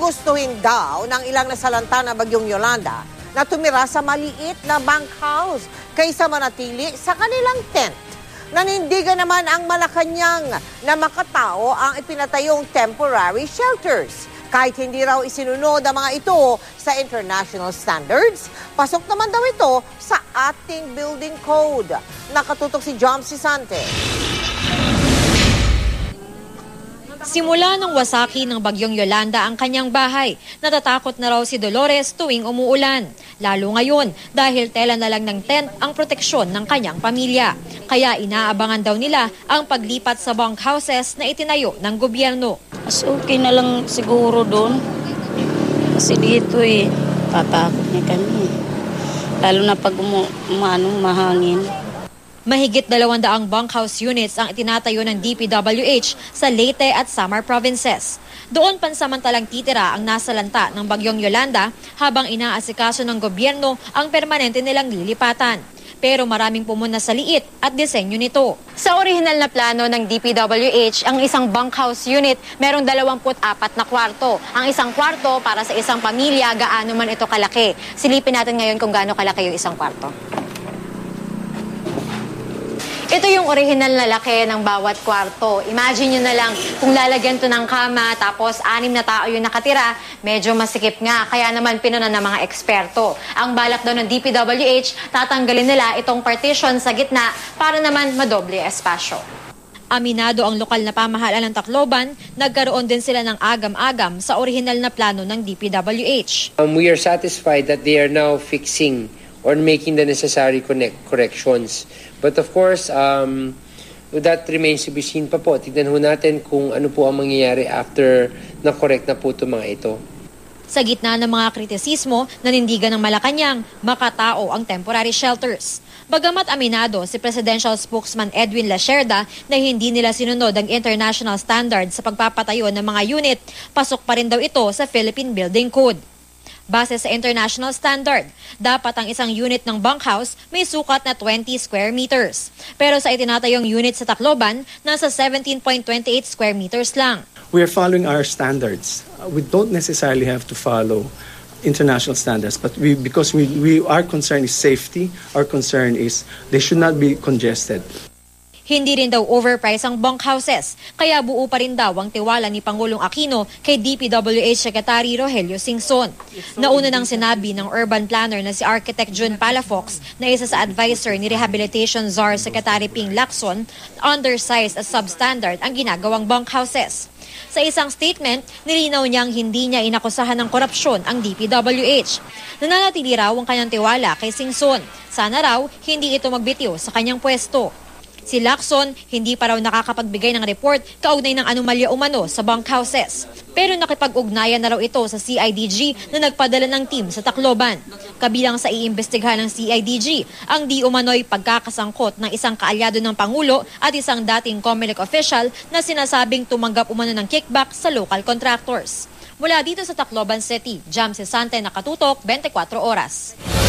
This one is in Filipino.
gugustuhin daw ng ilang nasalanta na bagyong Yolanda na tumira sa maliit na bunkhouse kaysa manatili sa kanilang tent. Nanindigan naman ang Malacanang na makatao ang ipinatayong temporary shelters. Kahit hindi raw isinunod ang mga ito sa international standards, pasok naman daw ito sa ating building code. Nakatutok si John Sisante. Simula nang wasaki ng bagyong Yolanda ang kanyang bahay, natatakot na raw si Dolores tuwing umuulan. Lalo ngayon dahil tela na lang ng tent ang proteksyon ng kanyang pamilya. Kaya inaabangan daw nila ang paglipat sa bunkhouses na itinayo ng gobyerno. Mas okay na lang siguro doon. Kasi dito tatakot niya kami. Lalo na pag mahangin. Mahigit 200 bunkhouse units ang itinatayo ng DPWH sa Leyte at Samar provinces. Doon pansamantalang titira ang nasalanta ng bagyong Yolanda habang inaasikaso ng gobyerno ang permanente nilang lilipatan. Pero maraming pumuna sa liit at disenyo nito. Sa orihinal na plano ng DPWH, ang isang bunkhouse unit merong 24 na kwarto. Ang isang kwarto para sa isang pamilya, gaano man ito kalaki. Silipin natin ngayon kung gaano kalaki yung isang kwarto. Ito yung orihinal na laki ng bawat kwarto. Imagine nyo na lang kung lalagyan to ng kama tapos 6 na tao yung nakatira, medyo masikip nga. Kaya naman pinuna ng mga eksperto. Ang balak daw ng DPWH, tatanggalin nila itong partition sa gitna para naman madoble espasyo. Aminado ang lokal na pamahalaan ng Tacloban, nagkaroon din sila ng agam-agam sa orihinal na plano ng DPWH. We are satisfied that they are now fixing or making the necessary corrections. But of course, that remains to be seen pa po. Tignan ho natin kung ano po ang mangyayari after na-correct na po ito mga ito. Sa gitna ng mga kritisismo, nanindigan ng Malacanang, makatao ang temporary shelters. Bagamat aminado si Presidential Spokesman Edwin Lacerda na hindi nila sinunod ang international standards sa pagpapatayo ng mga unit, pasok pa rin daw ito sa Philippine Building Code. Base sa international standard, dapat ang isang unit ng bunkhouse may sukat na 20 square meters. Pero sa itinatayong unit sa Tacloban, nasa 17.28 square meters lang. We are following our standards. We don't necessarily have to follow international standards, but because our concern is safety, our concern is they should not be congested. Hindi rin daw overpriced ang bunkhouses, kaya buo pa rin daw ang tiwala ni Pangulong Aquino kay DPWH Secretary Rogelio Singson. Nauna nang sinabi ng urban planner na si Architect June Palafox na isa sa advisor ni Rehabilitation Czar Secretary Ping Lacson, undersized at substandard ang ginagawang bunkhouses. Sa isang statement, nilinaw niyang hindi niya inakusahan ng korupsyon ang DPWH. Nananatili raw ang kanyang tiwala kay Singson. Sana raw hindi ito magbitiw sa kanyang pwesto. Si Lacson hindi pa raw nakakapagbigay ng report kaugnay ng anomalya umano sa bunkhouses. Pero nakipag-ugnayan na raw ito sa CIDG na nagpadala ng team sa Tacloban. Kabilang sa iimbestigahan ng CIDG ang di umano'y pagkakasangkot ng isang kaalyado ng Pangulo at isang dating COMELEC official na sinasabing tumanggap umano ng kickback sa local contractors. Mula dito sa Tacloban City, Jam Sisante, nakatutok 24 oras.